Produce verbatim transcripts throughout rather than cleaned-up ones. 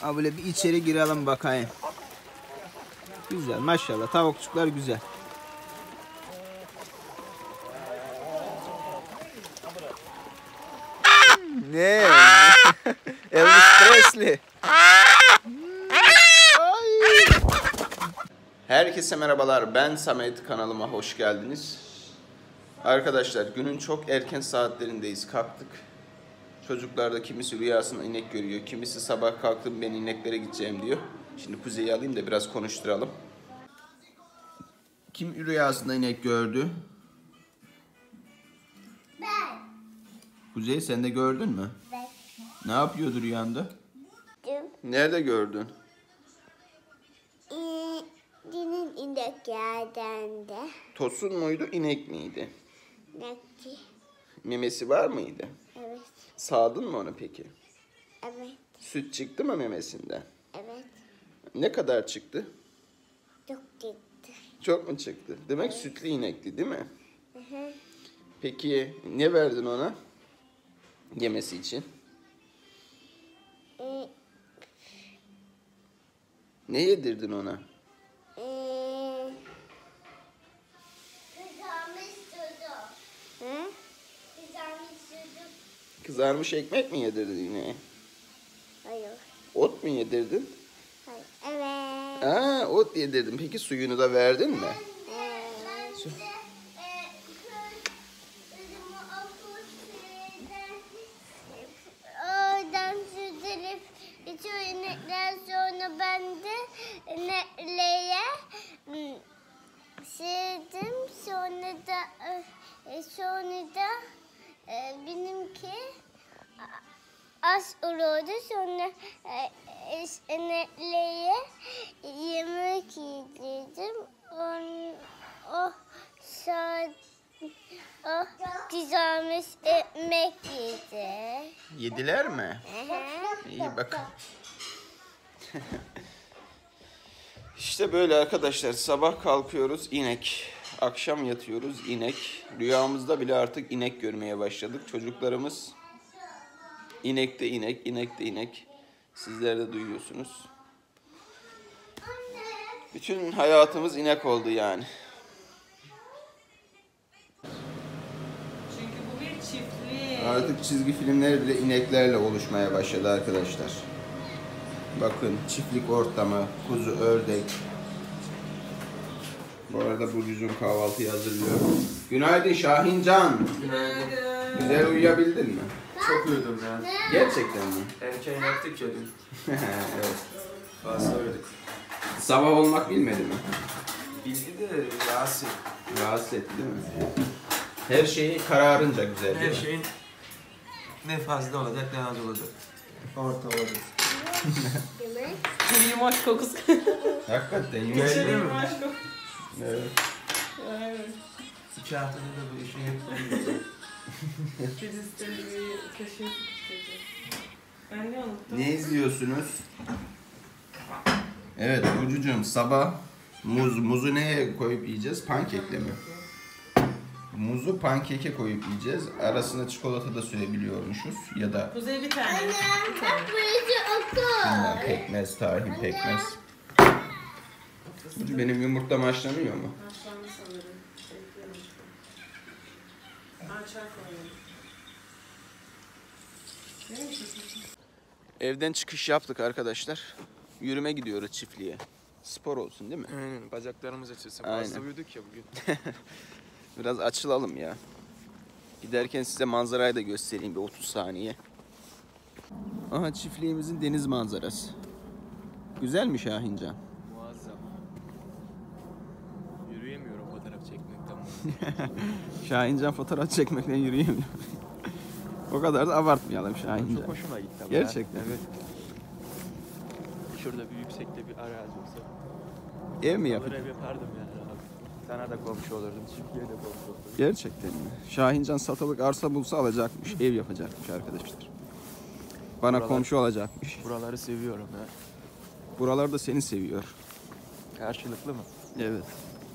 Ha böyle bir içeri girelim bakayım. Güzel maşallah, tavukçuklar güzel. Ne? Elvis Presley. Herkese merhabalar, ben Samet, kanalıma hoş geldiniz. Arkadaşlar günün çok erken saatlerindeyiz, kalktık. Çocuklarda kimisi rüyasında inek görüyor, kimisi sabah kalktım ben ineklere gideceğim diyor. Şimdi Kuzey'i alayım da biraz konuşturalım. Kim rüyasında inek gördü? Ben. Kuzey, sen de gördün mü? Ben. Ne yapıyordu rüyanda? Dün. Nerede gördün? Dinin inek yerden de. Tosun muydu, inek miydi? Nekti. Memesi var mıydı? Evet. Sağdın mı onu peki? Evet. Süt çıktı mı memesinden? Evet. Ne kadar çıktı? Çok gitti. Çok mu çıktı? Demek Evet. sütlü inekti değil mi? Hı hı. Peki ne verdin ona? Yemesi için. Ee, Ne yedirdin ona? ee, Kızarmış çocuk. Hı? Kızarmış çocuk. Kızarmış ekmek mi yedirdin ineğe? Hayır. Ot mu yedirdin? Hayır. Evet. Aa, ot yedirdin. Peki suyunu da verdin mi? Evet. Su- Oradan süzülüp bitiyor inekler, sonra ben de ineklere sildim, sonra da e, sonra da e, benimki az olurdu, sonra e, ineklere yemek yedirdim. On, o saat o kızarmış ekmek yedi. Yediler mi? Hı hı. İyi bak. İşte böyle arkadaşlar, sabah kalkıyoruz inek, akşam yatıyoruz inek. Rüyamızda bile artık inek görmeye başladık. Çocuklarımız inek de inek, inek de inek. Sizler de duyuyorsunuz. Bütün hayatımız inek oldu yani. Çünkü bu bir çiftlik. Artık çizgi filmler bile ineklerle oluşmaya başladı arkadaşlar. Bakın, çiftlik ortamı, kuzu, ördek. Bu arada Burcucuğum kahvaltıyı hazırlıyor. Günaydın Şahincan. Günaydın. Güzel uyuyabildin mi? Çok uyudum ya. Gerçekten mi? Erken yattık ya dün. Evet. Fazla uyuduk. Sabah olmak bilmedi mi? Bilgi de rahatsız. Rahatsız etti değil mi? Her şeyi kararınca güzel değil Her mi? şeyin ne fazla olacak ne az olacak. Orta olacak. Yemek. Bir yumaş kokusu. Hakikaten Geldi yumuşak. mi? Yumaş kokusu. Evet. Evet. İki haftada da bu işi yapıyoruz. Biz istediği bir kaşığı sıkıştıracağız. Ben ne unuttum? Ne izliyorsunuz? Evet Burcucuğum, sabah muz, muzu neye koyup yiyeceğiz? Pankekle mi? Muzu pankeke koyup yiyeceğiz. Arasına çikolata da sürebiliyormuşuz. Ya da Kuzey bir tane. Anne, Bir tane. bak burası okul. bilmem, pekmez, tahin pekmez. Burcu, benim yumurtam haşlanıyor mu? Haşlandı sanırım. Bekliyorum. Aa, çay koyuyorum. Ne yapıyorsun? Evden çıkış yaptık arkadaşlar. Yürüme gidiyoruz çiftliğe. Spor olsun değil mi? Aynen, bacaklarımız açılsın. Aynen. Fazla uyuduk ya bugün. Biraz açılalım ya. Giderken size manzarayı da göstereyim bir otuz saniye. Aha, çiftliğimizin deniz manzarası. Güzel mi Şahincan? Muazzam. Yürüyemiyorum fotoğraf çekmekten. Şahincan fotoğraf çekmekten yürüyemiyor. O kadar da abartmayalım Şahincan. Çok hoşuma gitti ama Gerçekten. ya. Evet. Şurada bir yüksekte bir arazi olsa. Ev mi Alır yapacak? ev yapardım yani abi. Sana da komşu olurdum, çiftliğe de komşu olurdum. Gerçekten mi? Şahincan satılık arsa bulsa alacakmış, ev yapacakmış arkadaşlar. Bana Buralar- komşu olacakmış. Buraları seviyorum ya. Buralar da seni seviyor. Karşılıklı mı? Evet.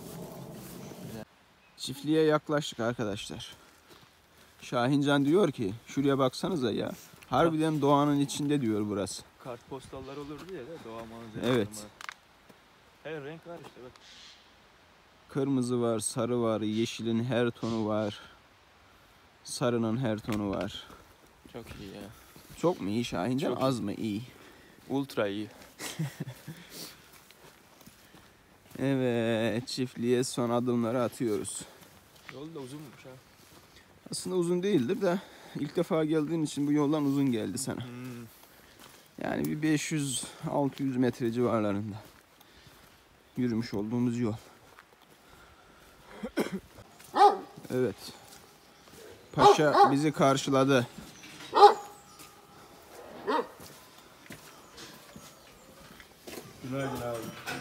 Çiftliğe yaklaştık arkadaşlar. Şahincan diyor ki, şuraya baksanıza ya. Harbiden doğanın içinde diyor burası. kartpostallar olurdu ya da doğa manzaraları. Evet. var. Her renk var işte bak. Kırmızı var, sarı var, yeşilin her tonu var. Sarının her tonu var. Çok iyi ya. Çok mu iyi Şahincan? Çok Az mı iyi? Ultra iyi. Evet, çiftliğe son adımları atıyoruz. Yol da uzunmuş ha. Aslında uzun değildir de ilk defa geldiğin için bu yoldan uzun geldi sana. Hmm. Yani bir beş yüz altı yüz metre civarlarında yürümüş olduğumuz yol. Evet. Paşa bizi karşıladı. Günaydın abi.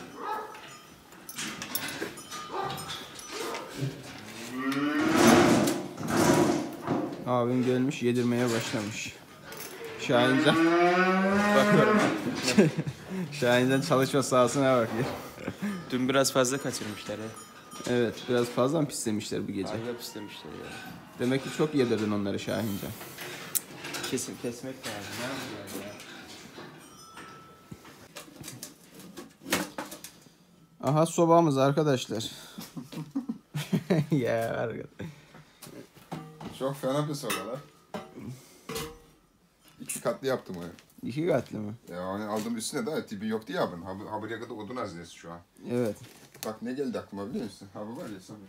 Abim gelmiş yedirmeye başlamış. Şahincan. Bakıyorum. Şahincan çalışma sahasına bakıyor. Dün biraz fazla kaçırmışlar ya. Evet, biraz fazla mı pislemişler bu gece? Acayip istemişler ya. Demek ki çok yedirdin onları Şahincan. Kesin kesmek lazım. Ne yapacağız ya? Aha sobamız arkadaşlar. Ya arkadaş. Çok fena bir soru lan. İki katlı yaptım onu. İki katlı mı? Ya hani aldım üstüne de tipi yoktu ya bunun. Ha, ha buraya kadar odun hazinesi şu an. Evet. Bak ne geldi aklıma biliyor musun? Ha bu var ya Samet.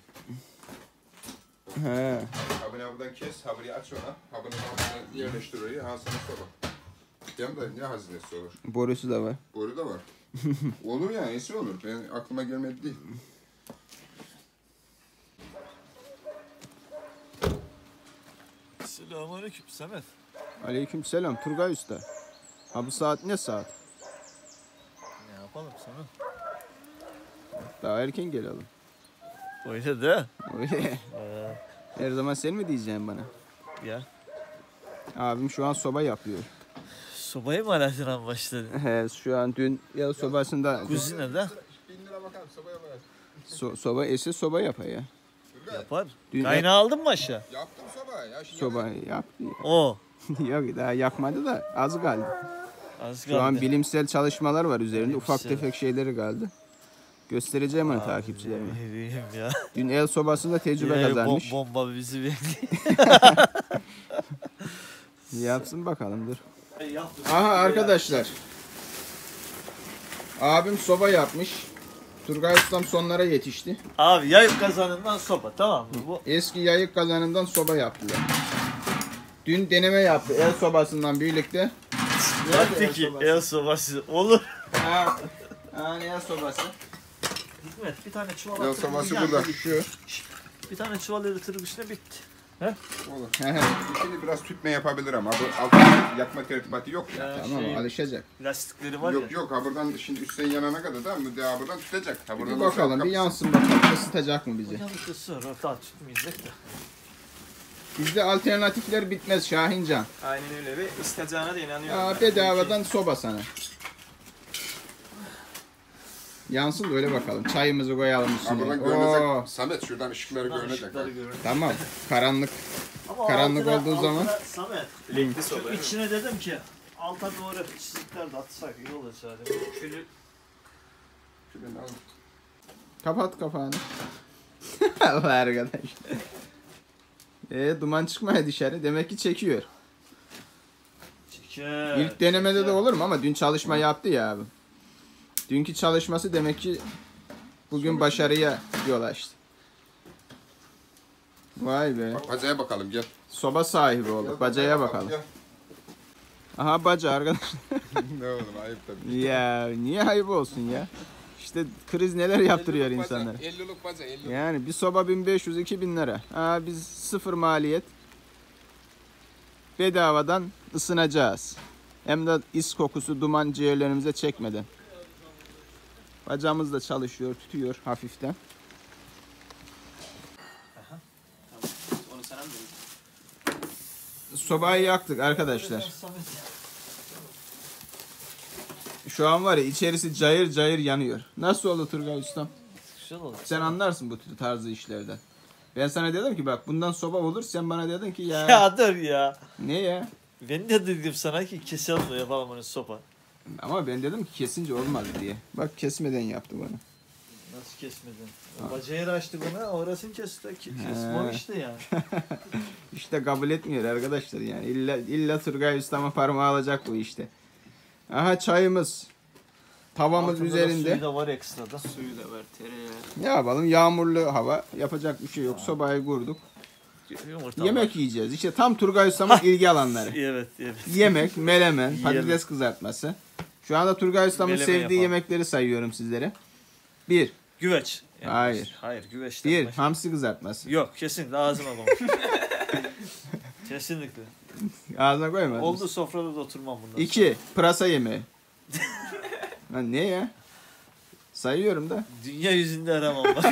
He. Ha bunu buradan kes, ha burayı aç ona. Ha bunu altına yerleştir oraya. Ha sana soba. Hem de ne hazinesi olur? Borusu da var. Boru da var. Olur yani, iyisi olur. Benim aklıma gelmedi değil. Selamünaleyküm Samet. Aleykümselam Turgay Usta. Ha bu saat ne saat? Ne yapalım Samet? Daha erken gelelim. Öyle de. Öyle. Her zaman sen mi diyeceksin bana? Ya. Abim şu an soba yapıyor. Sobayı mı alaştıran başladın? He, şu an dün ya sobasında Kuzinede Bin lira bakalım sobaya bak. so, soba esi soba yapar ya. yapar. Dün Kaynağı aldın mı aşağı? Yaptım soba ya. Şimdi soba yaptı. O. Yok daha yakmadı da az kaldı. Az Şu an kaldı. bilimsel çalışmalar var üzerinde. Ufak Bilimsel. tefek şeyleri kaldı. Göstereceğim onu takipçilerime. Ne diyeyim ya. Dün el sobasında tecrübe Yine kazanmış. bom- bomba bizi bekliyor. Yapsın bakalım dur. Yaptım. Aha arkadaşlar. Abim soba yapmış. Turgay Ustam sonlara yetişti. Abi yayık kazanından soba tamam mı? Bu Eski yayık kazanından soba yaptılar. Dün deneme yaptı el sobasından birlikte. baktı ki el sobası olur. Ha, ha el sobası. Hikmet bir tane çuval El atır, sobası bir burada. Şu. Bir tane çuval eritiriz üstüne bitti. olur. He he. Şimdi biraz tütme yapabilir ama bu altında yakma tertibatı yok ya. Ya Tamam şey, alışacak. lastikleri var Yok ya. yok ha buradan şimdi üstten yanana kadar da mı daha buradan tutacak. Ha Bir buradan bakalım bir yansın bakalım ısıtacak mı bizi. Hocam işte sonra daha tutmayacak da. Bizde alternatifler bitmez Şahincan. Aynen öyle ve ısıtacağına da inanıyorum. Aa, ben. bedavadan soba sana. Yansın da öyle bakalım. Çayımızı koyalım Ha üstüne. buradan Oo, görünecek. Samet şuradan ışıkları Lan görünecek. ışıkları görün. tamam. Karanlık. Ama Karanlık altına- olduğu zaman- altına Samet. Renkli Şu soba. içine dedim ki alta doğru çizikler de atsak iyi olur sadece. Şöyle Şuradan al. Kapat kapağını. Allah arkadaş. Ee, duman çıkmaya dışarı. Demek ki çekiyor. çeker. İlk denemede çeker. de olur mu ama dün çalışma yaptı ya abi. Dünkü çalışması demek ki bugün başarıya yol açtı. Vay be. Bak bacaya bakalım gel. Soba sahibi olduk. Bacaya bakalım. Gel. Aha baca arkadaş. Ne oğlum ayıp tabii. Ya niye ayıp olsun ya? İşte kriz neler yaptırıyor elliluk baca, insanlara. elliluk baca, elliluk. Yani bir soba bin beş yüz iki bin lira. Ha, biz sıfır maliyet. Bedavadan ısınacağız. Hem de is kokusu, duman ciğerlerimize çekmeden. Bacamız da çalışıyor, tutuyor hafiften. Onu sana mı dedim? Sobayı yaktık arkadaşlar. Samet. Şu an var ya içerisi cayır cayır yanıyor. Nasıl oldu Turgay Ustam? Güzel oldu. Sen anlarsın bu tarzı işlerden. Ben sana dedim ki bak bundan soba olur. Sen bana dedin ki ya, Ya dur ya. ne ya? Ben de dedim sana ki keselim de yapalım onu sopa. Ama ben dedim ki kesince olmaz diye. Bak kesmeden yaptı bana. Nasıl kesmedin? Bacağı açtık ona, orasını kesti. Kesme o işte yani. İşte kabul etmiyor arkadaşlar yani. İlla, illa Turgay Usta'ma parmağı alacak bu işte. Aha çayımız. Tavamız Altında da üzerinde. suyu da var ekstrada. Suyu da var, tereyağı. Ne yapalım? Yağmurlu hava. Yapacak bir şey yok. Sobayı kurduk. Yumurta Yemek var. yiyeceğiz. İşte tam Turgay Usta'mın ilgi alanları. Evet, evet. Yemek, melemen, Yiyelim. patates kızartması. Şu anda Turgay Usta'mın Melemen sevdiği yapalım. yemekleri sayıyorum sizlere. Bir. Güveç. Yani Hayır. Hayır, güveç. Bir. baş- Hamsi kızartması. Yok, kesinlikle ağzıma koymuş. Kesinlikle. Ağzına koymadınız. Oldu, sofrada da oturmam bundan İki. Pırasa yemeği. Lan ne ya? Sayıyorum da. sonra. Dünya yüzünde aramam bak.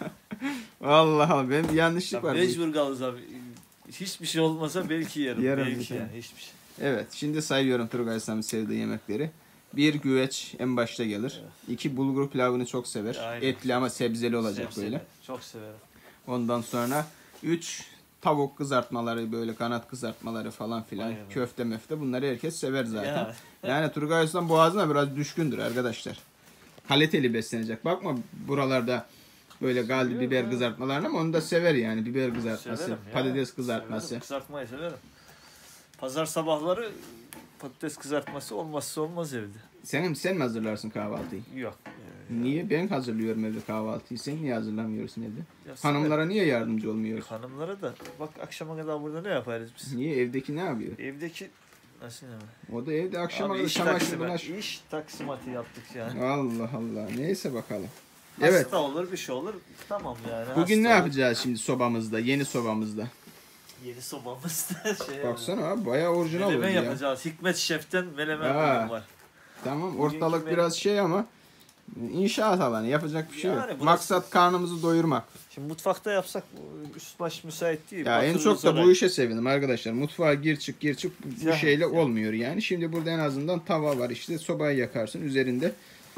Allah Allah benim bir yanlışlık Ya var. bu mecbur kalırız abi. Hiçbir şey olmasa belki yerim. Yerim belki bir şey. yani hiçbir şey. Evet, şimdi sayıyorum Turgay Usta'nın sevdiği yemekleri. Bir güveç en başta gelir. İki bulgur pilavını çok sever. Aynen. Etli ama sebzeli olacak Sebze böyle. de Çok severim. Ondan sonra üç tavuk kızartmaları böyle kanat kızartmaları falan filan. Aynen. Köfte möfte bunları herkes sever zaten. Ya. Yani Turgay Usta'nın boğazına biraz düşkündür arkadaşlar. Kaliteli beslenecek. Bakma buralarda böyle galdi biber kızartmalarını ama onu da sever yani. Biber kızartması, Severim ya. patates kızartması. Severim, kızartmayı severim. Pazar sabahları patates kızartması olmazsa olmaz evde. Sen, sen mi hazırlarsın kahvaltıyı? Yok. Niye? Ben hazırlıyorum evde kahvaltıyı. Sen niye hazırlamıyorsun evde? Ya Hanımlara niye yardımcı severim. olmuyorsun? Hanımlara da bak akşama kadar burada ne yaparız biz? Niye? Evdeki ne yapıyor? Evdeki nasıl ne? O da evde akşama Abi kadar iş, çamaşır taksimat, bulaş. iş taksimatı yaptık yani. Allah Allah. Neyse bakalım. Evet. Hasta olur bir şey olur. Tamam yani. Bugün ne hasta olur. yapacağız şimdi sobamızda? Yeni sobamızda. Yeni sobamızda şey Baksana abi bayağı orijinal oldu melemen ya. yapacağız. Hikmet Şef'ten melemen Ha. bugün var. Tamam Bugünkü ortalık menü- biraz şey ama inşaat alanı yapacak bir şey Yani yok. burası- Maksat karnımızı doyurmak. Şimdi mutfakta yapsak üst baş müsait değil. Ya en Batırırız çok da orayı. bu işe sevindim arkadaşlar. Mutfağa gir çık gir çık bu Ya, şeyle ya. olmuyor yani. Şimdi burada en azından tava var işte sobayı yakarsın üzerinde.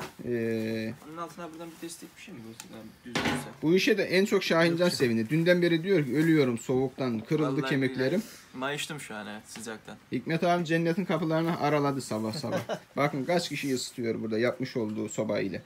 Eee Onun altına buradan bir destek bir şey mi koysun? Yani düz olsa. bu işe de en çok Şahincan sevindi. Dünden beri diyor ki ölüyorum soğuktan kırıldı Vallahi kemiklerim. Mayıştım şu an evet sıcaktan. Hikmet abi cennetin kapılarını araladı sabah sabah. Bakın kaç kişi ısıtıyor burada yapmış olduğu soba ile.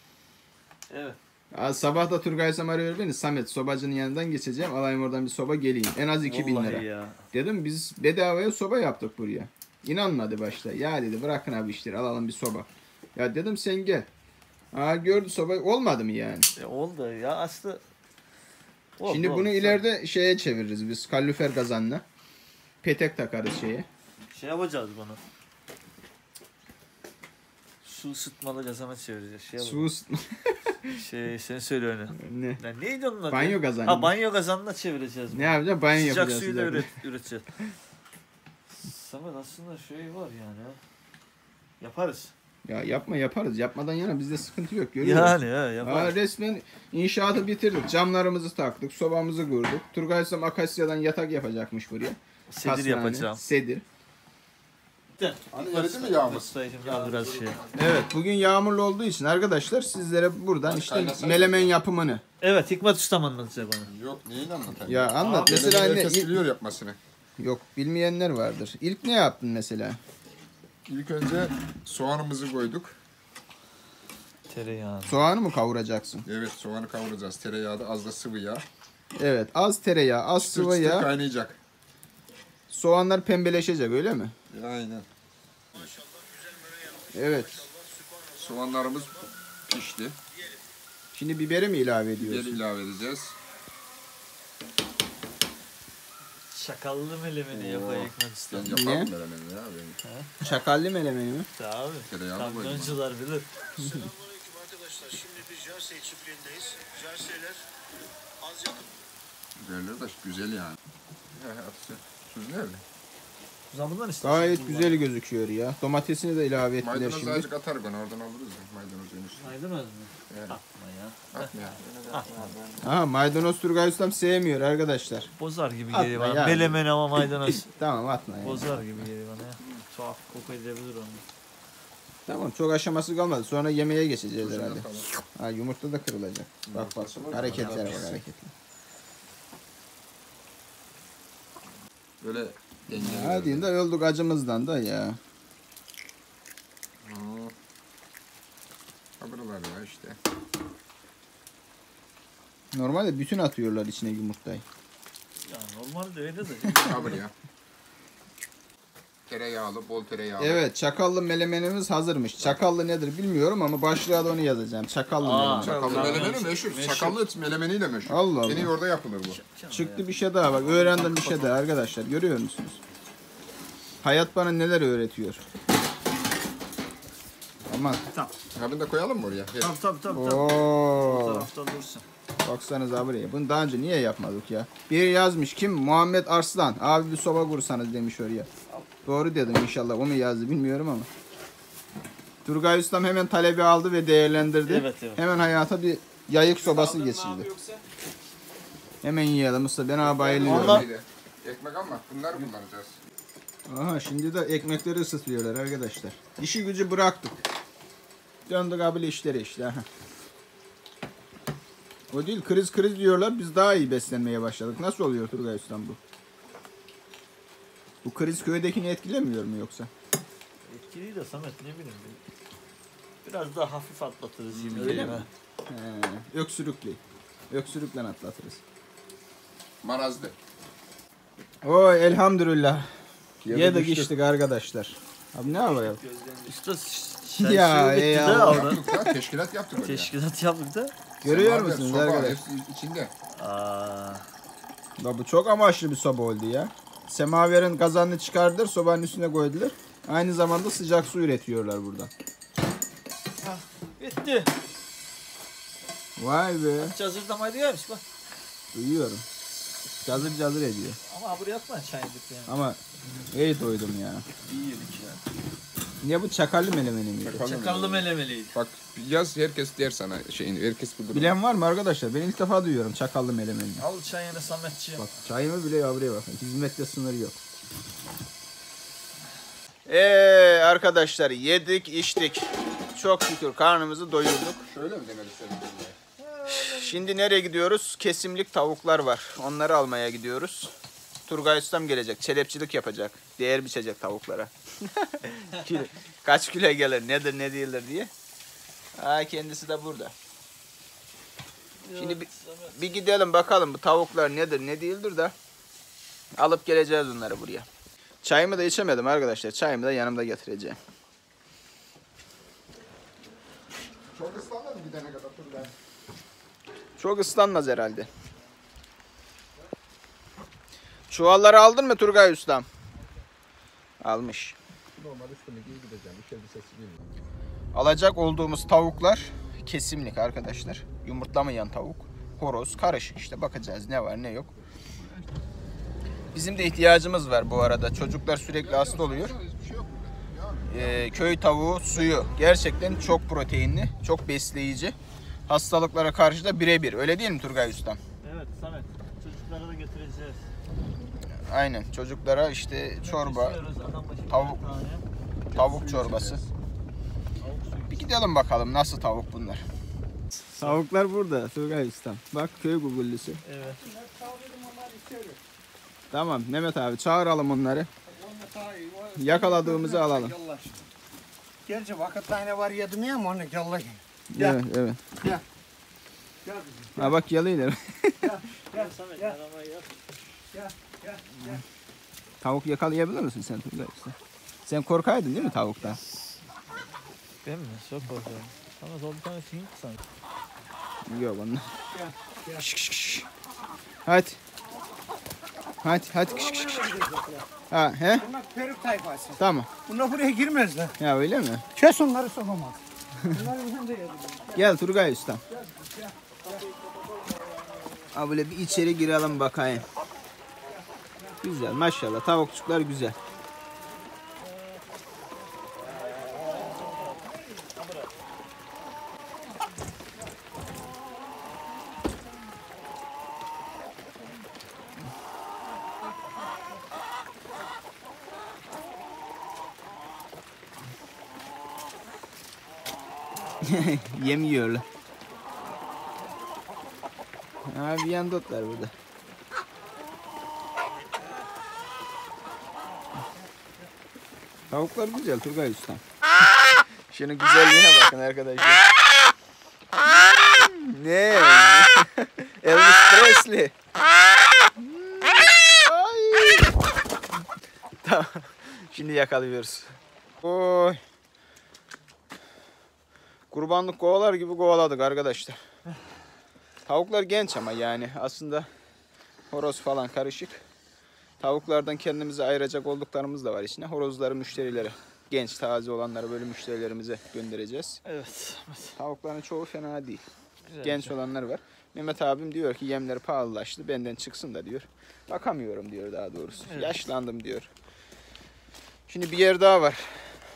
Evet. Az sabah da Turgay Sam arıyor beni. Samet sobacının yanından geçeceğim. Alayım oradan bir soba geleyim. En az iki bin Vallahi lira. ya. Dedim biz bedavaya soba yaptık buraya. İnanmadı başta. Ya dedi bırakın abi işleri alalım bir soba. Ya dedim sen gel. Aa gördü soba olmadı mı yani? E, oldu ya aslında. Oldu, Şimdi oldu. bunu ileride şeye çeviririz biz. Kalorifer kazanla. Petek takarız şeye. Şey yapacağız bunu. Su ısıtmalı kazana çevireceğiz. Şey Su yapalım. ısıtma. Şey sen söyle onu. Ne? Ya neydi onun adı? Banyo kazanı Ha mı? banyo kazanına çevireceğiz. Ne bunu. yapacağım? Banyo Sıcak yapacağız. suyu da sıcak. üret, üreteceğiz. Samet aslında şey var yani. Yaparız. Ya yapma yaparız. Yapmadan yana bizde sıkıntı yok. Görüyoruz. Yani ha Aa, yaparız. resmen inşaatı bitirdik. Camlarımızı taktık. Sobamızı kurduk. Turgay Sam Akasya'dan yatak yapacakmış buraya. Sedir Hastane, yapacağım. Sedir. Hani eridi mi yağmur? Ya biraz şey. Evet bugün yağmurlu olduğu için arkadaşlar sizlere buradan Hadi işte kaynasana. melemen yapımını. Evet Hikmet Ustam anlatacak bana. Yok neyin anlatayım? Ya anlat Abi, mesela ne? Herkes İlk- biliyor yapmasını. Yok bilmeyenler vardır. İlk ne yaptın mesela? İlk önce soğanımızı koyduk. Tereyağı. Soğanı mı kavuracaksın? Evet soğanı kavuracağız. Tereyağı da az da sıvı yağ. Evet az tereyağı, az Çıtır sıvı çıtır yağ. kaynayacak. Soğanlar pembeleşecek öyle mi? Aynen. Evet. Soğanlarımız pişti. Şimdi biberi mi ilave Biberi ediyorsun? ilave edeceğiz. Şakallı melemeni yapayım Hikmet Ben Ustam. yaparım Ne? melemeni ya. Ben Çakallı melemeni mi? Abi. tereyağını koydum. Kamyoncular bilir. Selamünaleyküm arkadaşlar. Şimdi biz Jersey çiftliğindeyiz. Jerseyler az yakın. Güzeller de güzel yani. He, atsı. Tuz nerede? Zamandan işte. Gayet güzel gözüküyor ya. Domatesini de ilave ettiler Maydanoz şimdi. azıcık atar bana oradan alırız ya. Maydanozun üstüne. Maydanoz mu? Evet. Atma ya. Atma ya. Aha maydanoz Turgay Ustam sevmiyor arkadaşlar. Bozar gibi Atma geliyor bana. ya. Melemen ama maydanoz. Tamam atma ya. Bozar gibi geliyor bana ya. Tuhaf koku edebilir onu. Tamam çok aşaması kalmadı. Sonra yemeğe geçeceğiz Tuzunu herhalde. atalım. Ha yumurta da kırılacak. Bak bak hareketler var hareketler. Böyle dengeli. Hadi de öldük acımızdan da ya. Hmm. Sabırlar ya işte. Normalde bütün atıyorlar içine yumurtayı. Ya normalde öyle de. Sabır ya. Tereyağlı, bol tereyağlı. Evet, çakallı melemenimiz hazırmış. Çakallı nedir bilmiyorum ama başlığa da onu yazacağım. Çakallı Aa. melemen. Çakallı Tamam. melemeni meşhur. Meşhur. Çakallı melemeniyle meşhur. Allah Allah. En iyi orada yapılır bu. Çıktı bir şey daha bak. Öğrendim bir şey daha arkadaşlar. Görüyor musunuz? Hayat bana neler öğretiyor. Aman. Ha bunu da koyalım mı oraya? Tabii tabii tabii. tabii. Oo. Bu tarafta dursun. Baksanıza buraya. Bunu daha önce niye yapmadık ya? Biri yazmış kim? Muhammed Arslan. Abi bir soba kursanız demiş oraya. Doğru dedim inşallah. O mu yazdı bilmiyorum ama. Turgay Ustam hemen talebi aldı ve değerlendirdi. Evet, evet. Hemen hayata bir yayık sobası geçirdi. Hemen yiyelim usta. Ben abi bayılıyorum. Onlar- Ekmek ama bunları kullanacağız. Aha şimdi de ekmekleri ısıtıyorlar arkadaşlar. İşi gücü bıraktık. Döndük abi işleri işte. Aha. O değil kriz kriz diyorlar. Biz daha iyi beslenmeye başladık. Nasıl oluyor Turgay Ustam bu? Bu kriz köydekini etkilemiyor mu yoksa? Etkili de Samet ne bileyim. Biraz daha hafif atlatırız gibi. Öyle geliyor mi? ha. He, öksürükle. Öksürükle atlatırız. Marazlı. O elhamdülillah. Yedi Yedik düştük. içtik arkadaşlar. Abi ne yapalım? Usta Ya, ya, bitti ey de Allah. orada. Yaptık da teşkilat yaptık oraya. Teşkilat yaptık da. Görüyor Semaver, musunuz soba, arkadaşlar? hepsi içinde. Aa, Ya bu çok amaçlı bir soba oldu ya. Semaverin kazanını çıkardılar, sobanın üstüne koydular. Aynı zamanda sıcak su üretiyorlar buradan. bitti. Vay be. Cazırdamaydı gelmiş bak. Duyuyorum. Cazır cazır ediyor. Ama buraya atma çayını yani. Ama iyi doydum ya. İyi yedik ya. Ne bu çakallı melemeni miydi? Çakallı melemeliydi. Bak yaz herkes der sana şeyini. Herkes bilir. Bilen var mı arkadaşlar? Ben ilk defa duyuyorum çakallı melemeni. Al çayını Sametciğim. Bak çayımı bile ya buraya bakın. Hizmette sınır yok. Eee arkadaşlar yedik içtik. Çok şükür karnımızı doyurduk. Şöyle mi demek istedim? Şimdi nereye gidiyoruz? Kesimlik tavuklar var. Onları almaya gidiyoruz. Turgay Ustam gelecek. Çelepçilik yapacak. Değer biçecek tavuklara. Kilo- Kaç kilo gelir, nedir ne değildir diye. Ha, kendisi de burada. Şimdi bir, bir gidelim bakalım bu tavuklar nedir ne değildir de alıp geleceğiz onları buraya. Çayımı da içemedim arkadaşlar. Çayımı da yanımda getireceğim. Çok ıslanmadı gidene kadar Turgay. Çok ıslanmaz herhalde. Çuvalları aldın mı Turgay Ustam? Almış. Normal üstüne giy gideceğim. İş elbisesi giyeyim. Alacak olduğumuz tavuklar kesimlik arkadaşlar. Yumurtlamayan tavuk. Horoz karışık işte, bakacağız ne var ne yok. Bizim de ihtiyacımız var bu arada. Çocuklar sürekli hasta oluyor. Hiçbir şey yok burada. Ee, köy tavuğu suyu gerçekten çok proteinli, çok besleyici. Hastalıklara karşı da birebir. Öyle değil mi Turgay Ustam? Evet Samet. Çocuklara da getireceğiz. Aynen. Çocuklara işte çorba, İstiyoruz adam başı bir tavuk. tane. tavuk çorbası. Tavuk suyu. Bir gidelim bakalım nasıl tavuk bunlar. Tavuklar burada Turgay Ustam. Bak köy gugullüsü. Evet. Tamam Mehmet abi çağıralım onları. Yakaladığımızı alalım. Gerçi vakit tane var yedim ya ama onu yallah. Evet evet. Gel. Gel Ha bak geliyorlar. Gel Samet. Gel. Gel. Gel. Gel. Gel. Tavuk yakalayabilir misin sen Turgay Usta? Sen korkaydın değil mi tavuktan? Ben mi? Çok korkuyorum. Samet o bir tane film sanki. Yok onlar. Gel, gel. Şş, şş, şş. Hadi. Hadi hadi. Şş, şş, şş. Ha he? Bunlar peruk tayfası. Tamam. Bunlar buraya girmezler. Ya öyle mi? Kes onları sokamaz. Bunlar bizim de yedim. Gel Turgay Usta. Ha böyle bir içeri girelim bakayım. Güzel maşallah tavukçuklar güzel. Yem yiyorlar. Ha bir yan dotlar burada. Tavuklar güzel Turgay Usta. Şunun güzelliğine bakın arkadaşlar. Ne? Elvis Presley. Ay. Tamam. Şimdi yakalıyoruz. Oy. Kurbanlık kovalar gibi kovaladık arkadaşlar. Tavuklar genç ama yani aslında horoz falan karışık. Tavuklardan kendimizi ayıracak olduklarımız da var içine. Horozları müşterilere, genç taze olanları böyle müşterilerimize göndereceğiz. Evet. Tavukların çoğu fena değil. Güzel, Genç güzel. olanlar var. Mehmet abim diyor ki yemleri pahalılaştı, benden çıksın da diyor. Bakamıyorum diyor daha doğrusu. Evet. Yaşlandım diyor. Şimdi bir yer daha var.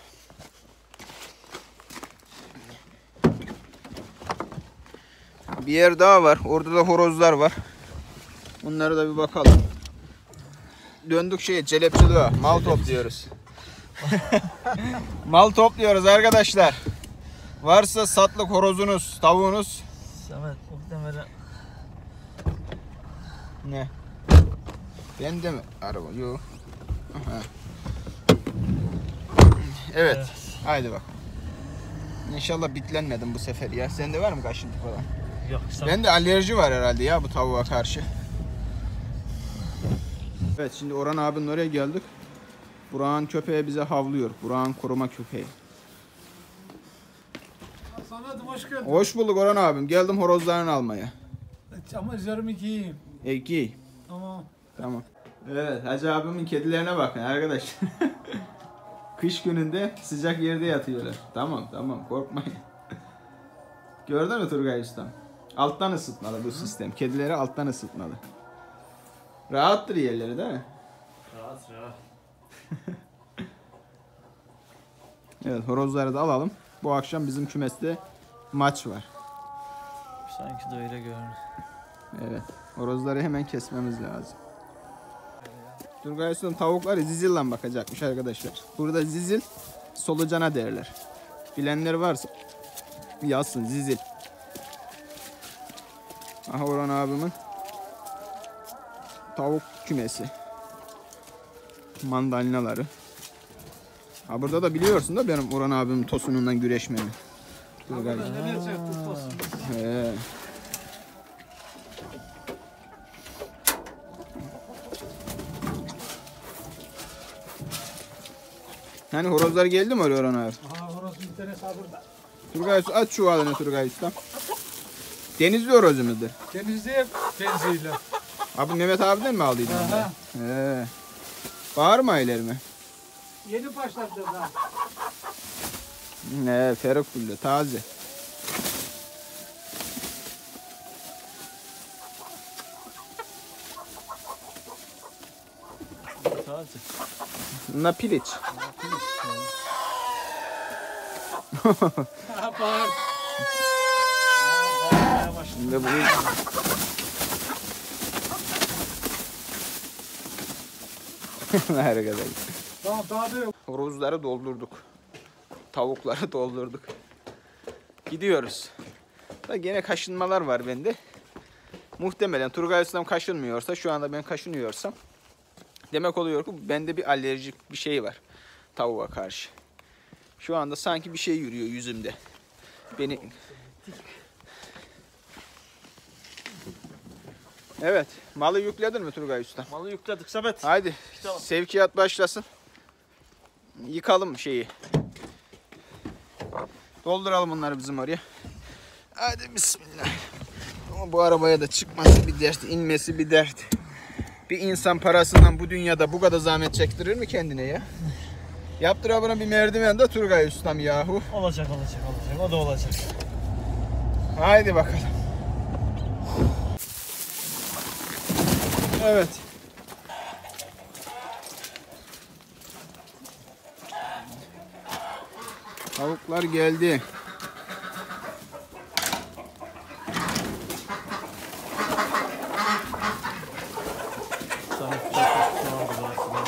Bir yer daha var. Orada da horozlar var. Bunlara da bir bakalım. Döndük şeye, celepçiliğe. Mal topluyoruz. Mal topluyoruz arkadaşlar. Varsa satlık horozunuz, tavuğunuz. Samet muhtemelen Ne? Ben de mi? Araba yok. Aha. Evet. Evet. Haydi bak. İnşallah bitlenmedim bu sefer ya. Sende var mı kaşıntı falan? yok. Samet. Bende alerji var herhalde ya bu tavuğa karşı. Evet şimdi Orhan abinin oraya geldik. Burak'ın köpeği bize havlıyor. Burak'ın koruma köpeği. Samet'im hoş geldin. Hoş bulduk Orhan abim. Geldim horozlarını almaya. Ama üzerimi giyeyim. E giy. Tamam. Tamam. Evet Hacı abimin kedilerine bakın arkadaşlar. Kış gününde sıcak yerde yatıyorlar. Tamam tamam korkmayın. Gördün mü Turgay Ustam? Alttan ısıtmalı bu sistem. Kedileri alttan ısıtmalı. Rahattır yerleri değil mi? Rahat rahat. Evet horozları da alalım. Bu akşam bizim kümeste maç var. Sanki de öyle görünüyor. Evet. Horozları hemen kesmemiz lazım. Turgay Ustam tavukları zizille bakacakmış arkadaşlar. Burada zizil solucana derler. Bilenler varsa yazsın zizil. Aha Orhan abimin tavuk kümesi. Mandalinaları. Ha burada da biliyorsun da benim Orhan abimin tosunundan güreşmemi. Turgay. Neler çekti tosun. He. Hani horozlar geldi mi oraya Orhan abi? Aha orası bir tane sabırda. Turgay Usta aç şu ağzını Turgay Usta. Denizli horozumuzdur. Temizliğe benziyle. Abi Mehmet abiden mi aldıydın? Aha. He. Bağırmayılar mı? Yeni başladı daha. Ne feruk buldu taze. Taze. Na piliç. Ha bağır. Şimdi bu Harika. Tamam daha da yok. Horozları doldurduk. Tavukları doldurduk. Gidiyoruz. Da gene kaşınmalar var bende. Muhtemelen Turgay Ustam kaşınmıyorsa, şu anda ben kaşınıyorsam demek oluyor ki bende bir alerjik bir şey var tavuğa karşı. Şu anda sanki bir şey yürüyor yüzümde. Beni Evet, malı yükledin mi Turgay Usta? Malı yükledik Samet. Haydi Tamam. sevkiyat başlasın. Yıkalım şeyi. Dolduralım bunları bizim oraya. Hadi bismillah. Ama bu arabaya da çıkması bir dert, inmesi bir dert. Bir insan parasından bu dünyada bu kadar zahmet çektirir mi kendine ya? Yaptıra buna bir merdiven de Turgay Ustam yahu. Olacak olacak olacak. O da olacak. Haydi bakalım. Evet. Tavuklar geldi. Samet çok çok çok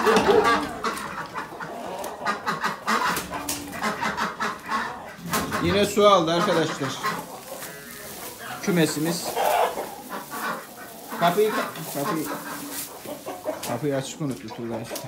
Yine su aldı arkadaşlar. Kümesimiz. Kapıyı kapıyı kapıyı açık unuttu Turgay işte.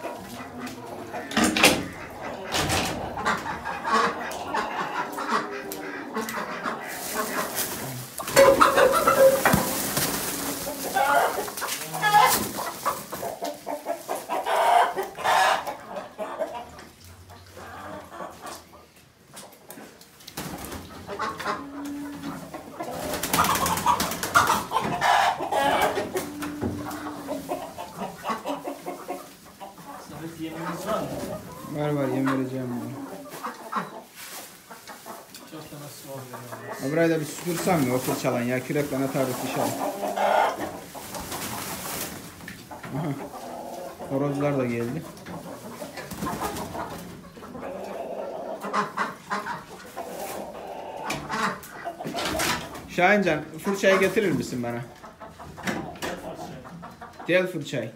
Samet yemimiz var mı? Var var yem vereceğim bunu. Çok da nasıl oluyor? Ha, burayı da bir süpürsem mi o fırçalan ya kürekle atarız dışarı. Aha. Horozlar da geldi. Şahincan fırçayı getirir misin bana? Gel fırçayı.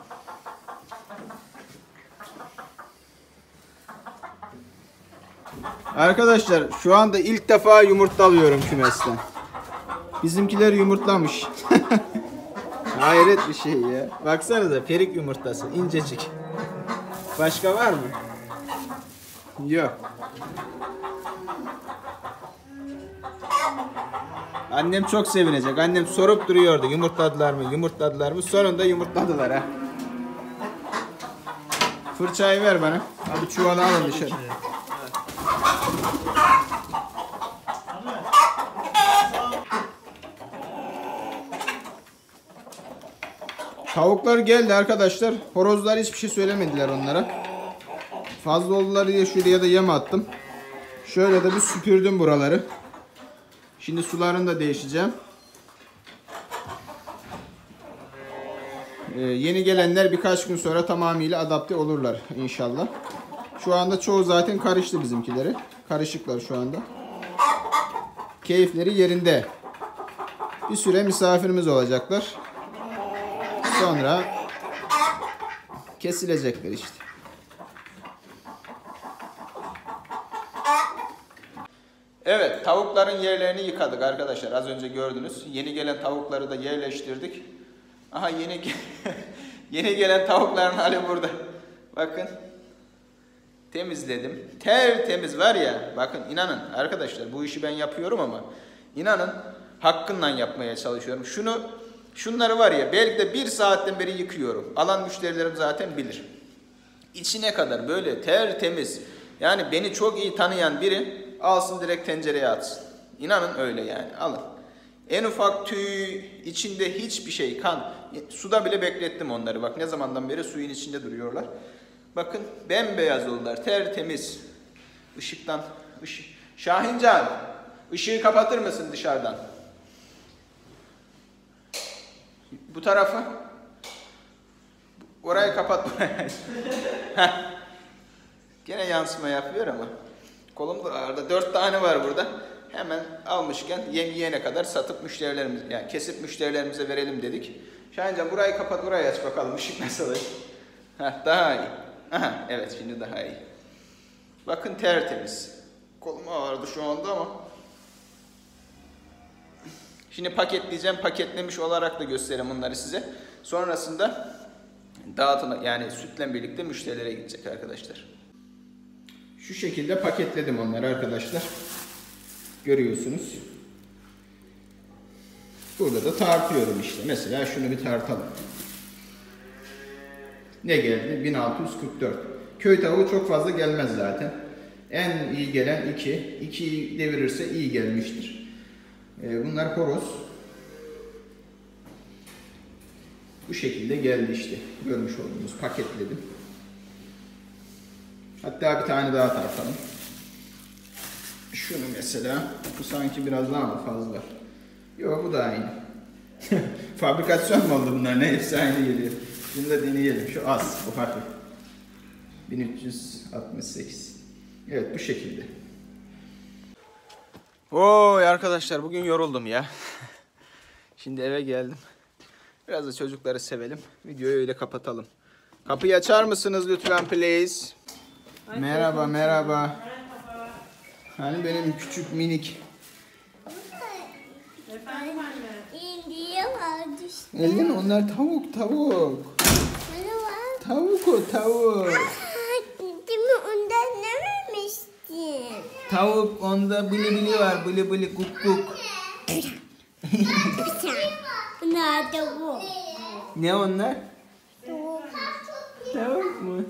Arkadaşlar şu anda ilk defa yumurta alıyorum kümesten. Bizimkiler yumurtlamış. Hayret bir şey ya. Baksanıza perik yumurtası incecik. Başka var mı? Yok. Annem çok sevinecek. Annem sorup duruyordu yumurtladılar mı yumurtladılar mı. Sonunda yumurtladılar ha. Fırçayı ver bana. Hadi çuvalı alın dışarı. Tavuklar geldi arkadaşlar. Horozlar hiçbir şey söylemediler onlara. Fazla oldular diye şuraya da yem attım. Şöyle de bir süpürdüm buraları. Şimdi sularını da değişeceğim. Ee, yeni gelenler birkaç gün sonra tamamıyla adapte olurlar inşallah. Şu anda çoğu zaten karıştı bizimkileri. Karışıklar şu anda. Keyifleri yerinde. Bir süre misafirimiz olacaklar. Sonra kesilecekler işte. Evet, tavukların yerlerini yıkadık arkadaşlar. Az önce gördünüz. Yeni gelen tavukları da yerleştirdik. Aha yeni yeni gelen tavukların hali burada. Bakın. Temizledim. Tertemiz var ya. Bakın inanın arkadaşlar bu işi ben yapıyorum ama inanın hakkından yapmaya çalışıyorum. Şunu Şunları var ya belki de bir saatten beri yıkıyorum. Alan müşterilerim zaten bilir. İçine kadar böyle tertemiz. Yani beni çok iyi tanıyan biri alsın direkt tencereye atsın. İnanın öyle yani alın. En ufak tüy, içinde hiçbir şey kan. Suda bile beklettim onları. Bak ne zamandan beri suyun içinde duruyorlar. Bakın bembeyaz oldular tertemiz. Işıktan. Işık. Şahincan ışığı kapatır mısın dışarıdan? Bu tarafı. Orayı kapat. Gene yansıma yapıyor ama. Kolum da ağrıdı. Dört tane var burada. Hemen almışken yem yiyene kadar satıp müşterilerimiz, yani kesip müşterilerimize verelim dedik. Şahincan burayı kapat, burayı aç bakalım. Işık nasıl? Heh, daha iyi. Aha, evet şimdi daha iyi. Bakın tertemiz. Kolum ağrıdı şu anda ama. Şimdi paketleyeceğim. Paketlemiş olarak da göstereyim bunları size. Sonrasında dağıtına yani sütle birlikte müşterilere gidecek arkadaşlar. Şu şekilde paketledim onları arkadaşlar. Görüyorsunuz. Burada da tartıyorum işte. Mesela şunu bir tartalım. Ne geldi? bin altı yüz kırk dört. Köy tavuğu çok fazla gelmez zaten. En iyi gelen iki. ikiyi devirirse iyi gelmiştir. Bunlar horoz. Bu şekilde geldi işte. Görmüş olduğunuz paketledim. Hatta bir tane daha tartalım. Şunu mesela. Bu sanki biraz daha mı fazla? Yok bu da aynı. Fabrikasyon mu oldu bunlar? Ne hepsi aynı geliyor. Bunu da deneyelim. Şu az. Bu hafif. bin üç yüz altmış sekiz. Evet bu şekilde. Oy arkadaşlar bugün yoruldum ya. Şimdi eve geldim. Biraz da çocukları sevelim. Videoyu öyle kapatalım. Kapıyı açar mısınız lütfen please? Merhaba merhaba. Hani benim küçük minik. Efendim anne. İndiye var düştü. Ellin onlar tavuk tavuk. Ne var? Tavuk o tavuk. Demin ondan ne vermiştin? Tavuk onda bili bili var bili bili kuk kuk. Nerede bu? Ne onlar? Tavuk. Tavuk mu?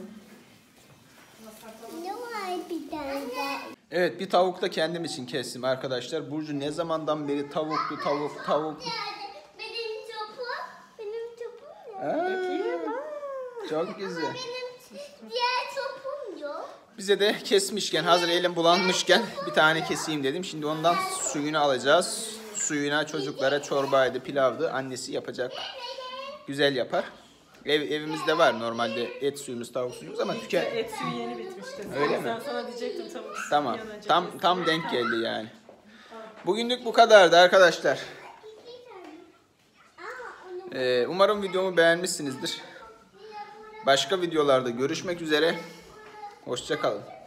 Ne var bir tane daha? Evet bir tavuk da kendim için kestim arkadaşlar. Burcu ne zamandan beri tavuklu tavuk tavuk. Benim topum. Benim topum yok. Aa, çok güzel. Benim diğer topum yok. Bize de kesmişken hazır elim bulanmışken bir tane keseyim dedim. Şimdi ondan suyunu alacağız. Suyuna çocuklara çorbaydı, pilavdı. Annesi yapacak. Güzel yapar. Ev, evimizde var normalde et suyumuz, tavuk suyumuz ama tüken. Et suyu yeni bitmişti. Öyle Sen mi? sana diyecektim tavuk suyu Tamam. bir an önce Tam kesin. tam denk geldi yani. Bugünlük bu kadardı arkadaşlar. Ee, umarım videomu beğenmişsinizdir. Başka videolarda görüşmek üzere. Hoşça kalın.